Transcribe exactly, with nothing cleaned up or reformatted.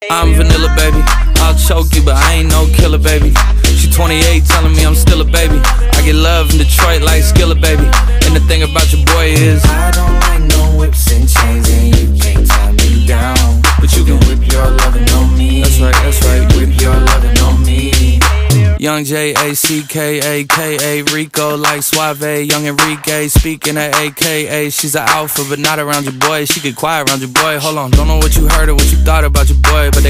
I'm vanilla, baby. I'll choke you, but I ain't no killer, baby. She twenty-eight, telling me I'm still a baby. I get love in Detroit like Skilla, baby. And the thing about your boy is I don't like no whips and chains, and you can't tie me down. But you can whip your lovin' on me. That's right, that's right. Whip your lovin' on me. Young J A C K A K A Rico like Suave. Young Enrique speaking at A K A. She's an alpha but not around your boy. She get quiet around your boy. Hold on, don't know what you heard or what you thought about your boy, but they